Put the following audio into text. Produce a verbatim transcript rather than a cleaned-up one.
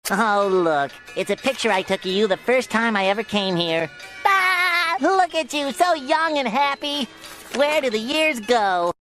Oh, look. It's a picture I took of you the first time I ever came here. Ah, look at you, so young and happy. Where do the years go?